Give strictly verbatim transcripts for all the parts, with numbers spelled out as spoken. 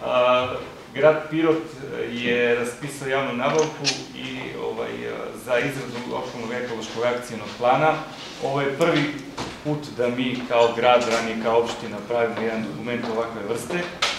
Grad Pirot je raspisao javnu nabavku za izradu lokalnog ekološkog akcijnog plana. Ovo je prvi put da mi kao grad, ranije kao opština, pravimo jedan dokument ovakve vrste.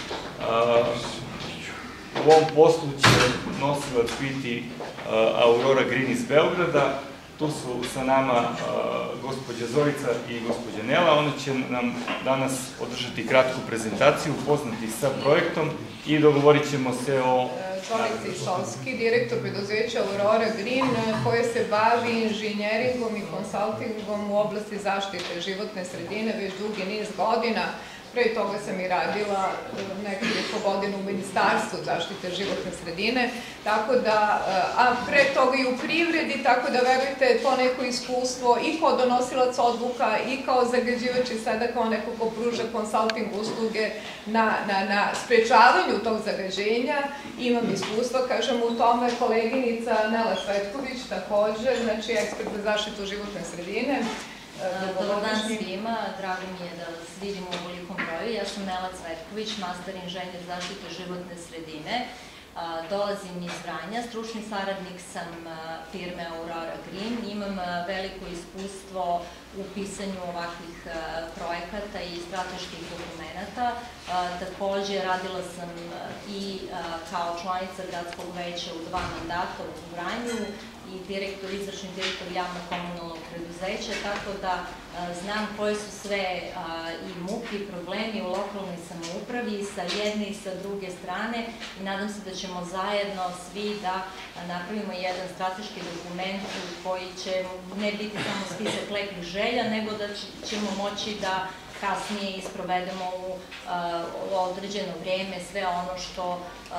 U ovom poslu će nosilac biti Aurora Green iz Beograda. Tu su sa nama gospođa Zorica i gospođa Nela. One će nam danas održati kratku prezentaciju, upoznati sa projektom i dogovorit ćemo se o... Zorica Išovski, direktor preduzeća Aurora Green, koja se bavi inženjeringom i konsultingom u oblasti zaštite životne sredine već dugi niz godina. Pre toga sam i radila nekoliko godina u Ministarstvu zaštite životne sredine, a pre toga i u privredi, tako da verujte, to neko iskustvo i kao donosilac odluka i kao zagađivač i sada kao neko ko pruža konsulting usluge na sprečavanju tog zagađenja. Imam iskustva, kažem, u tome koleginica Nela Cvetković, takođe, znači ekspert za zaštitu životne sredine. Dobar dan svima, drago mi je da vas vidim u ovolikom broju. Ja sam Nela Cvetković, master inženjer zaštite životne sredine. Dolazim iz Vranja, stručni saradnik sam firme Aurora Green. Imam veliko iskustvo u pisanju ovakvih projekata i strateških dokumenta. Takođe, radila sam i kao članica gradskog veća u dva mandata u Vranju i direktor, izvršni direktor javnog komunalnog preduzeća, tako da znam koje su sve i muke i problemi u lokalnoj samoupravi sa jedne i sa druge strane i nadam se da ćemo zajedno svi da napravimo jedan strateški dokument koji će ne biti samo spisak lepih želja, nego da ćemo moći da kasnije isprovedemo u određeno vrijeme sve ono što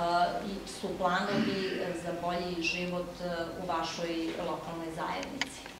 su planovi za bolji život u vašoj lokalnoj zajednici.